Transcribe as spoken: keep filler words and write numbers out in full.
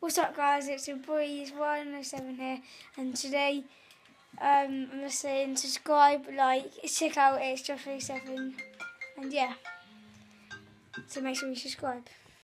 What's up guys, it's your boys one oh seven here, and today um, I'm just saying subscribe, like, check out It's Josh thirty-seven, and yeah, so make sure you subscribe.